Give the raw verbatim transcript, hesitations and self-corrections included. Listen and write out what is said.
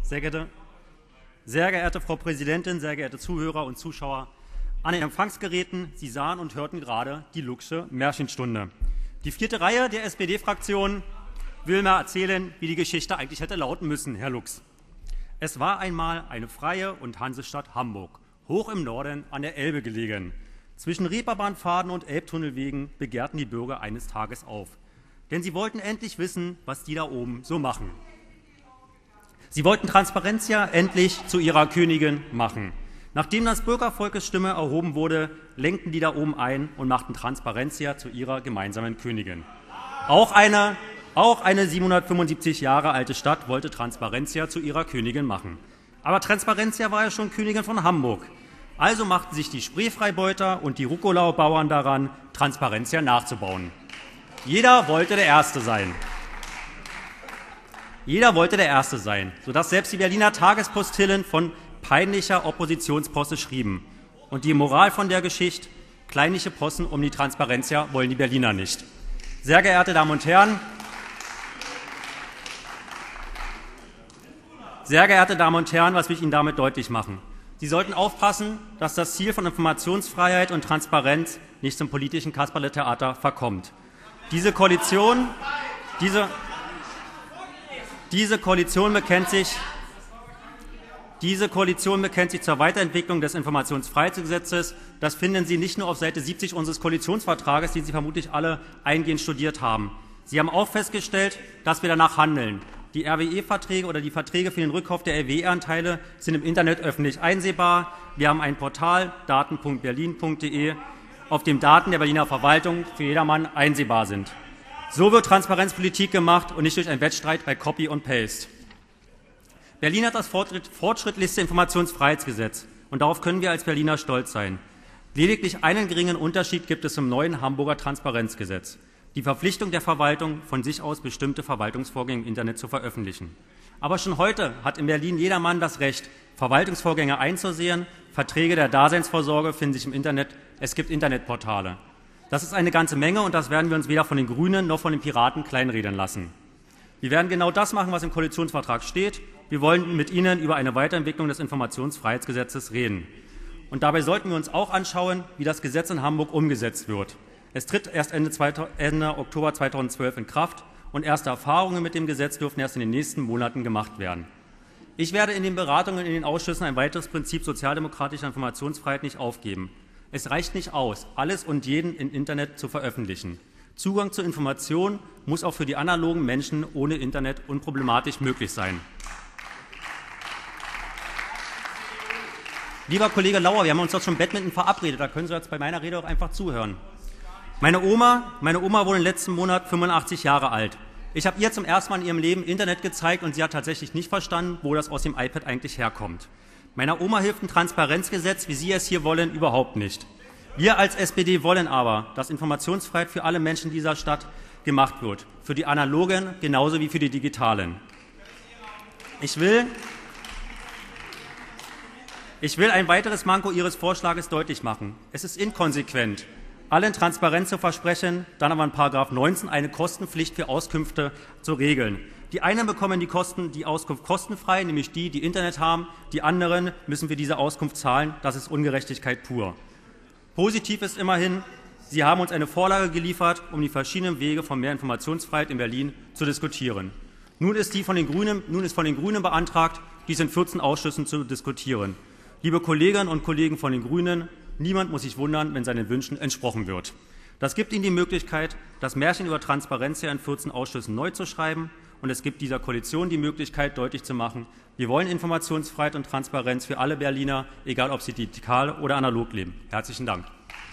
Sehr geehrte, sehr geehrte Frau Präsidentin, sehr geehrte Zuhörer und Zuschauer an den Empfangsgeräten, Sie sahen und hörten gerade die Lux'sche Märchenstunde. Die vierte Reihe der S P D-Fraktion will mal erzählen, wie die Geschichte eigentlich hätte lauten müssen, Herr Lux. Es war einmal eine freie und Hansestadt Hamburg, hoch im Norden an der Elbe gelegen. Zwischen Reeperbahnpfaden und Elbtunnelwegen begehrten die Bürger eines Tages auf. Denn sie wollten endlich wissen, was die da oben so machen. Sie wollten Transparentia endlich zu ihrer Königin machen. Nachdem das Bürgervolkes Stimme erhoben wurde, lenkten die da oben ein und machten Transparentia zu ihrer gemeinsamen Königin. Auch eine, auch eine siebenhundertfünfundsiebzig Jahre alte Stadt wollte Transparentia zu ihrer Königin machen. Aber Transparentia war ja schon Königin von Hamburg. Also machten sich die Spreefreibeuter und die Ruckolauer Bauern daran, Transparentia nachzubauen. Jeder wollte der Erste sein. Jeder wollte der Erste sein, sodass selbst die Berliner Tagespostillen von peinlicher Oppositionsposse schrieben. Und die Moral von der Geschichte: kleinliche Possen um die Transparentia wollen die Berliner nicht. Sehr geehrte Damen und Herren, sehr geehrte Damen und Herren, was will ich Ihnen damit deutlich machen? Sie sollten aufpassen, dass das Ziel von Informationsfreiheit und Transparenz nicht zum politischen Kasperle-Theater verkommt. Diese Koalition, diese, diese Koalition bekennt sich Diese Koalition bekennt sich zur Weiterentwicklung des Informationsfreiheitsgesetzes. Das finden Sie nicht nur auf Seite siebzig unseres Koalitionsvertrages, den Sie vermutlich alle eingehend studiert haben. Sie haben auch festgestellt, dass wir danach handeln. Die R W E-Verträge oder die Verträge für den Rückkauf der R W E-Anteile sind im Internet öffentlich einsehbar. Wir haben ein Portal, daten punkt berlin punkt de, auf dem Daten der Berliner Verwaltung für jedermann einsehbar sind. So wird Transparenzpolitik gemacht und nicht durch einen Wettstreit bei Copy und Paste. Berlin hat das fortschrittlichste Informationsfreiheitsgesetz, und darauf können wir als Berliner stolz sein. Lediglich einen geringen Unterschied gibt es zum neuen Hamburger Transparenzgesetz: die Verpflichtung der Verwaltung, von sich aus bestimmte Verwaltungsvorgänge im Internet zu veröffentlichen. Aber schon heute hat in Berlin jedermann das Recht, Verwaltungsvorgänge einzusehen. Verträge der Daseinsvorsorge finden sich im Internet. Es gibt Internetportale. Das ist eine ganze Menge, und das werden wir uns weder von den Grünen noch von den Piraten kleinreden lassen. Wir werden genau das machen, was im Koalitionsvertrag steht. Wir wollen mit Ihnen über eine Weiterentwicklung des Informationsfreiheitsgesetzes reden. Und dabei sollten wir uns auch anschauen, wie das Gesetz in Hamburg umgesetzt wird. Es tritt erst Ende, Ende Oktober zweitausendzwölf in Kraft, und erste Erfahrungen mit dem Gesetz dürfen erst in den nächsten Monaten gemacht werden. Ich werde in den Beratungen in den Ausschüssen ein weiteres Prinzip sozialdemokratischer Informationsfreiheit nicht aufgeben. Es reicht nicht aus, alles und jeden im Internet zu veröffentlichen. Zugang zu Informationen muss auch für die analogen Menschen ohne Internet unproblematisch möglich sein. Lieber Kollege Lauer, wir haben uns doch schon Badminton verabredet, da können Sie jetzt bei meiner Rede auch einfach zuhören. Meine Oma, meine Oma wurde im letzten Monat fünfundachtzig Jahre alt. Ich habe ihr zum ersten Mal in ihrem Leben Internet gezeigt, und sie hat tatsächlich nicht verstanden, wo das aus dem iPad eigentlich herkommt. Meiner Oma hilft ein Transparenzgesetz, wie Sie es hier wollen, überhaupt nicht. Wir als S P D wollen aber, dass Informationsfreiheit für alle Menschen dieser Stadt gemacht wird, für die analogen genauso wie für die digitalen. Ich will, ich will ein weiteres Manko Ihres Vorschlages deutlich machen. Es ist inkonsequent, allen Transparenz zu versprechen, dann aber in Paragraph neunzehn eine Kostenpflicht für Auskünfte zu regeln. Die einen bekommen die, Kosten, die Auskunft kostenfrei, nämlich die, die Internet haben. Die anderen müssen für diese Auskunft zahlen. Das ist Ungerechtigkeit pur. Positiv ist immerhin, Sie haben uns eine Vorlage geliefert, um die verschiedenen Wege von mehr Informationsfreiheit in Berlin zu diskutieren. Nun ist, die von den Grünen, nun ist von den Grünen beantragt, dies in vierzehn Ausschüssen zu diskutieren. Liebe Kolleginnen und Kollegen von den Grünen, niemand muss sich wundern, wenn seinen Wünschen entsprochen wird. Das gibt Ihnen die Möglichkeit, das Märchen über Transparenz in vierzehn Ausschüssen neu zu schreiben, und es gibt dieser Koalition die Möglichkeit, deutlich zu machen: Wir wollen Informationsfreiheit und Transparenz für alle Berliner, egal ob sie digital oder analog leben. Herzlichen Dank.